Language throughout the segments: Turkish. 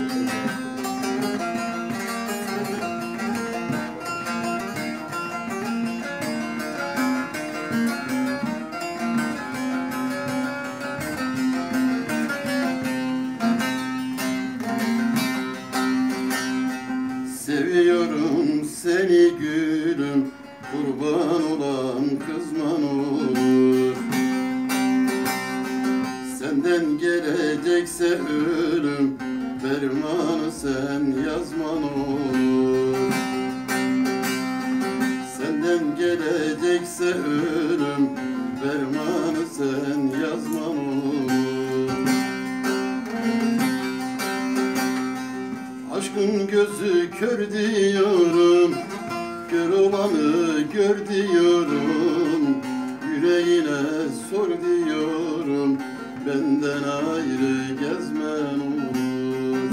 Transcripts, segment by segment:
Seviyorum seni gülüm, kurban olan kızman olur. Senden gelecekse ölüm, fermanı sen yazman olur. Senden gelecekse ölüm, fermanı sen yazman olur. Aşkın gözü kör diyorum, kör olanı gör diyorum. Yüreğine sor diyorum, benden ayrı gezmen olur.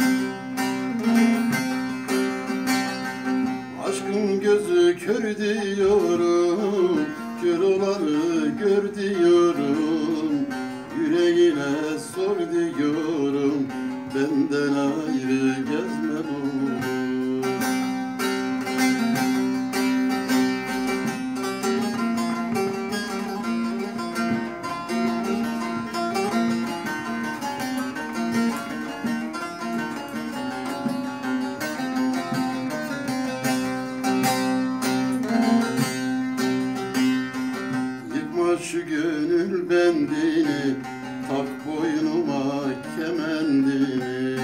Aşkın gözü kör diyorum, kör olanı gör diyorum. Yüreğine sor diyorum, benden ayrı gezmen olur. Yıkma şu gönül bendini, tak boynuma kemendini.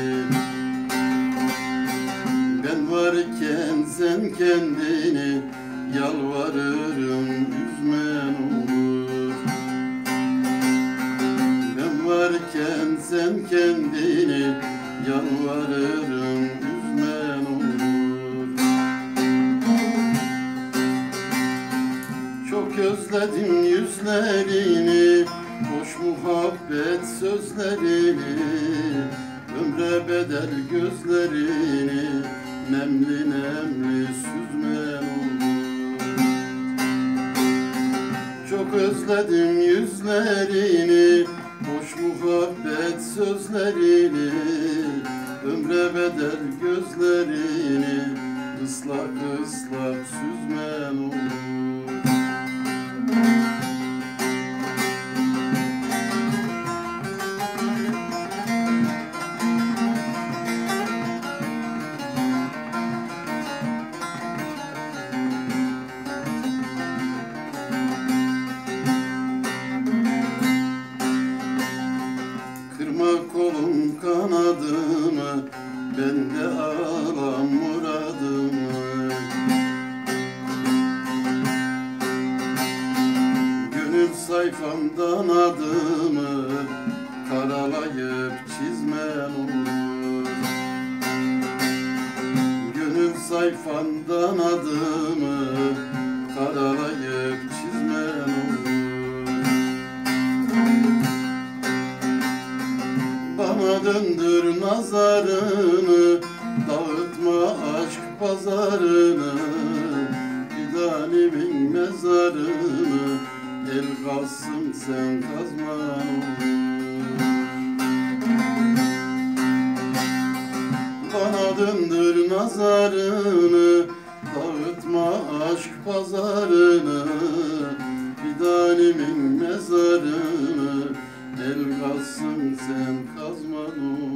Ben varken sen kendini, yalvarırım üzmen olur. Ben varken sen kendini, yalvarırım üzmen olur. Çok özledim yüzlerini, hoş muhabbet sözlerini, ömre bedel gözlerini, nemli nemli süzmen olur. Çok özledim yüzlerini, hoş muhabbet sözlerini, ömre bedel gözlerini, ıslak ıslak süzmen olur. Kırma kolum kanadımı, ben de alam muradımı. Gönül sayfamdan adımı, karalayıp çizmen olur. Gönül sayfamdan adımı, karalayıp çizmen olur. Bana döndür nazarını, dağıtma aşk pazarını. Fidanimin mezarını, el kalsın sen kazman olur. Bana döndür nazarını, dağıtma aşk pazarını. Fidanimin mezarını, el kalsın sen kazman olur.